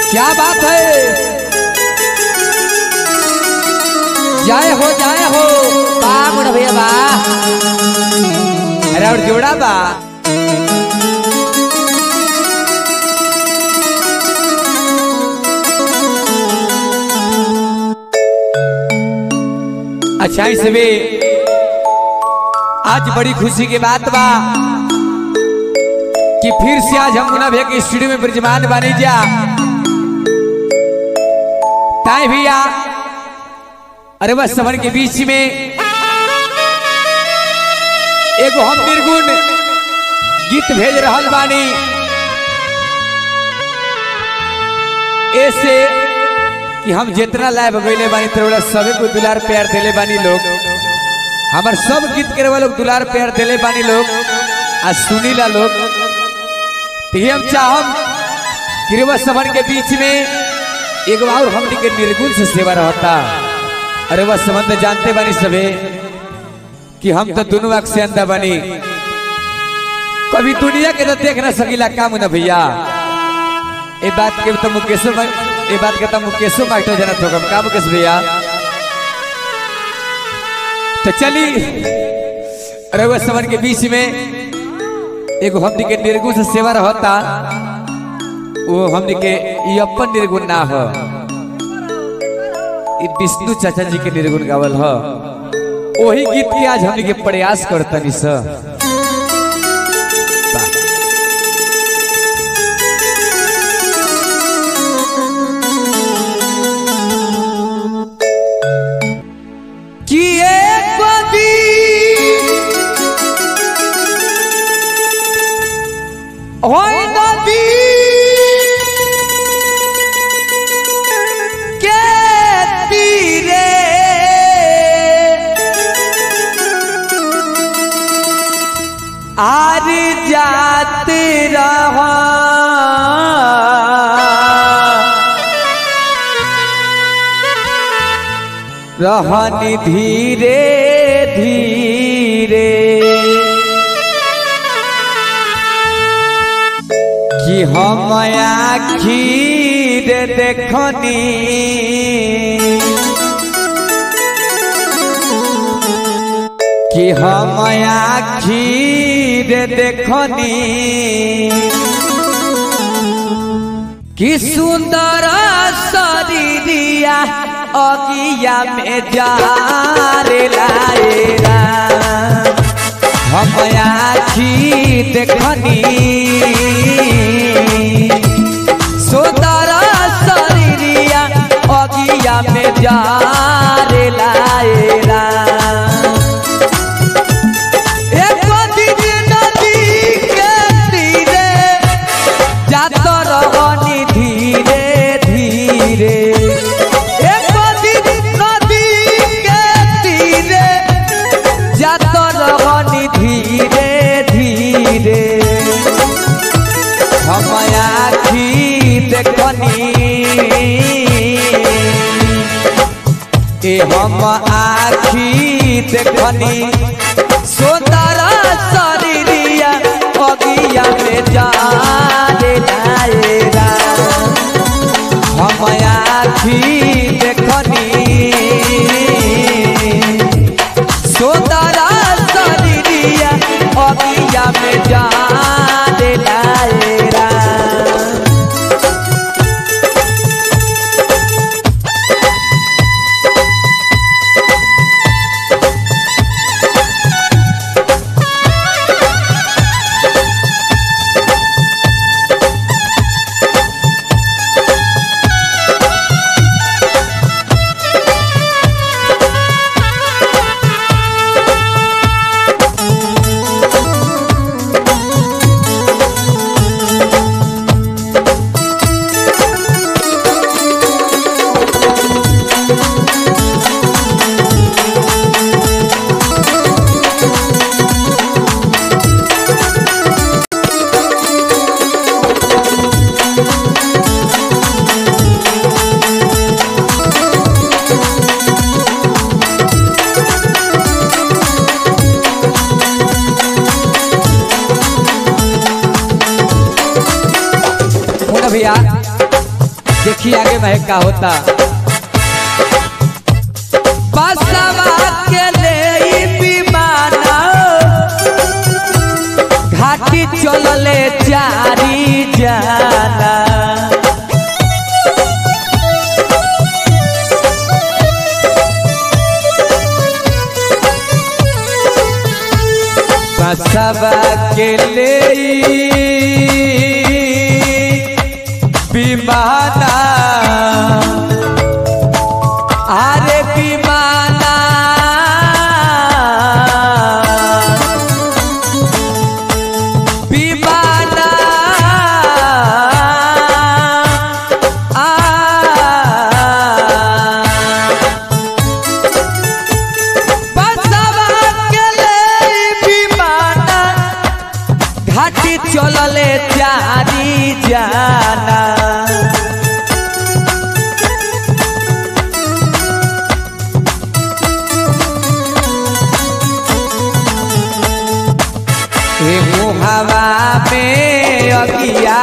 क्या बात है। जय हो बा मोड़ भैया बा। अरे और जोड़ा बा। अच्छा इसमें आज बड़ी खुशी की बात बा कि फिर से आज हम मुन्ना भैया के स्टूडियो में विराजमान बने जा ताए भैया। अरे बस समर के बीच में एक हम निर्गुण गीत भेज रहल बानी। ऐसे कि हम जितना लाइव गईले बानी तो सभी को दुलार प्यार दिले बानी लोग। हमार सब गीत करे वाले लोग दुलार प्यार दिले बानी लोग आज सुनीला लोग। तो हम चाहम कि समर के बीच में एक और हमनी के निर्गुण से सेवा रहता। अरे वह समझ में जानते बानी सभी कि हम तो दोनों आँख से अंधा बनी। कभी दुनिया के तो देख ना सकीला काम ना भैया। ये बात के तो मुकेशो मास्टर जना तो कम काम मुकेश भैया। तो चली अरे वह समर के बीच में एक हमनी के निर्गुण से सेवा रहता। वो हमनी के ये अपन निर्गुण ना हो, विष्णु चाचा जी के निर्गुण गावल हो। वही गीत की आज हमनी के प्रयास करतनी स। आर जाते रहा रहनी धीरे धीरे कि हम आखिर देखनी कि हम आखिर देखनी कि सुंदर शरीरिया अगिया में जारे लाएरा। हम आखिर देखनी सुंदर शरीरिया अगिया में जारे लाएरा। हम आखी देखनी सुंदर शरीरिया अगिया में जाने लाएरा। हम आखी देखनी सुंदर शरीरिया अगिया में जाने लाएरा। देखिए आगे में क्या होता। बसवा के ले विमाना घाटी चलले चारी जाना। बसवा के ले विमाना अरे विमाना विमाना बसवा के ले विमाना घाटी चलले चारी जाना। हे मुहावा में अगिया,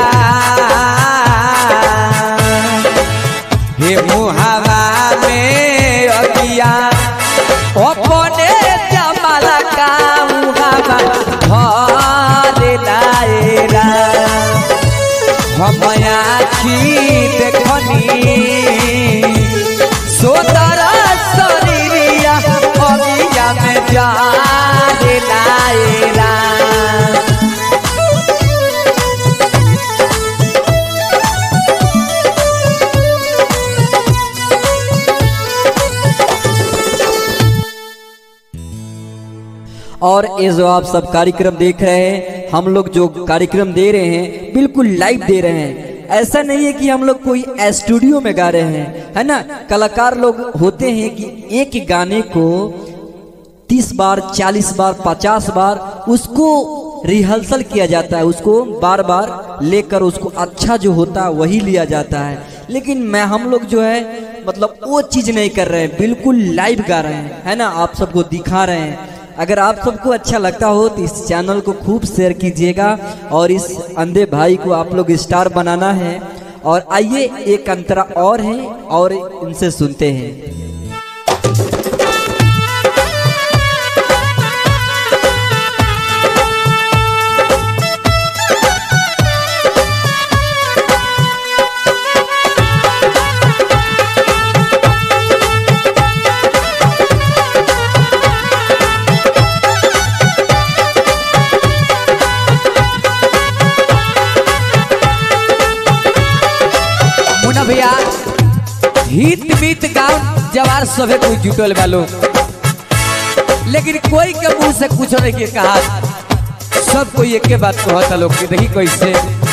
हे मुहावा में अगिया अपने जमाला का मुहावा भरे लाएरा। हम आखी देखनी सोदर शरीरिया अगिया में जारे लाएरा। और ये जो आप सब कार्यक्रम देख रहे हैं, हम लोग जो कार्यक्रम दे रहे हैं बिल्कुल लाइव दे रहे हैं। ऐसा नहीं है कि हम लोग कोई स्टूडियो में गा रहे हैं, है ना। कलाकार लोग होते हैं कि एक गाने को 30 बार 40 बार 50 बार उसको रिहर्सल किया जाता है, उसको बार बार लेकर उसको अच्छा जो होता है वही लिया जाता है। लेकिन हम लोग जो है मतलब वो चीज़ नहीं कर रहे हैं, बिल्कुल लाइव गा रहे हैं, है ना। आप सबको दिखा रहे हैं। अगर आप सबको अच्छा लगता हो तो इस चैनल को खूब शेयर कीजिएगा और इस अंधे भाई को आप लोग स्टार बनाना है। और आइए एक अंतरा और है और इनसे सुनते हैं। भैया हित मीत गाँव जवार सभे कोई जुटल वालो, लेकिन कोई के मुंह से कुछ नहीं के कहा। सब कोई एक के बात कहता लोग के। देखी कैसे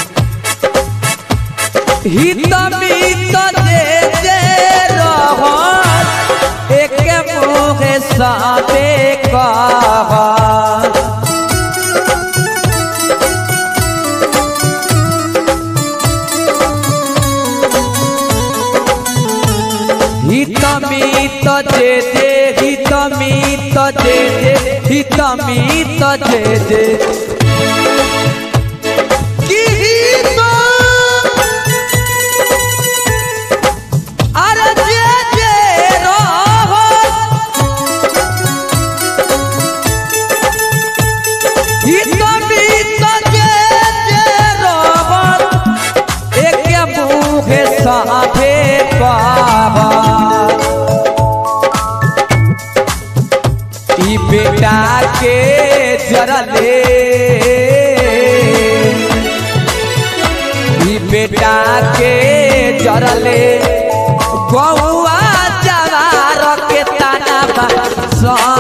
हित मीत दे दे रहो एक मुँह साथे कहा। हित मीत दे दे हित मीत दे दे हित मीत दे दे कि हित अरे दे दे रहो हित मीत दे दे रहो एक मुँह साथे कहा। बेटा के जरले बेटा के जरले गौआ जवार के ताना